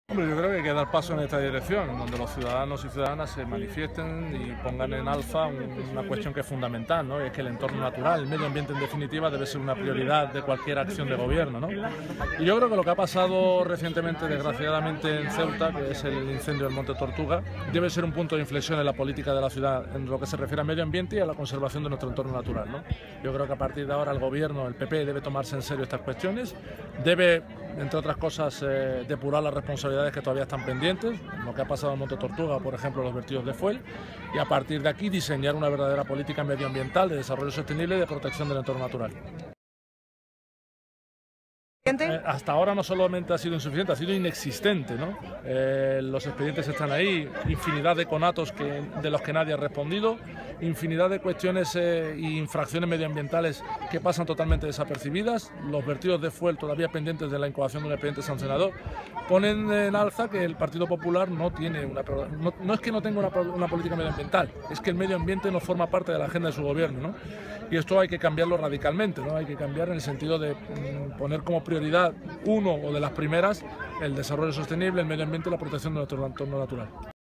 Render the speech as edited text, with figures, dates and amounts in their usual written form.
Hombre, yo creo que hay que dar paso en esta dirección, en donde los ciudadanos y ciudadanas se manifiesten y pongan en alza una cuestión que es fundamental, ¿no? Y es que el entorno natural, el medio ambiente en definitiva, debe ser una prioridad de cualquier acción de gobierno, ¿no? Y yo creo que lo que ha pasado recientemente, desgraciadamente, en Ceuta, que es el incendio del Monte Tortuga, debe ser un punto de inflexión en la política de la ciudad en lo que se refiere al medio ambiente y a la conservación de nuestro entorno natural, ¿no? Yo creo que a partir de ahora el gobierno, el PP, debe tomarse en serio estas cuestiones, debe, entre otras cosas, depurar las responsabilidades que todavía están pendientes, lo que ha pasado en Monte Tortuga, por ejemplo, los vertidos de fuel, y a partir de aquí diseñar una verdadera política medioambiental de desarrollo sostenible y de protección del entorno natural. Hasta ahora no solamente ha sido insuficiente, ha sido inexistente, ¿no? Los expedientes están ahí, infinidad de conatos de los que nadie ha respondido, infinidad de cuestiones e infracciones medioambientales que pasan totalmente desapercibidas, los vertidos de fuel todavía pendientes de la incoación de un expediente sancionador, ponen en alza que el Partido Popular no tiene no es que no tenga una política medioambiental, es que el medio ambiente no forma parte de la agenda de su gobierno, ¿no? Y esto hay que cambiarlo radicalmente, ¿no? Hay que cambiar en el sentido de poner como prioridad uno o de las primeras el desarrollo sostenible, el medio ambiente y la protección de nuestro entorno natural.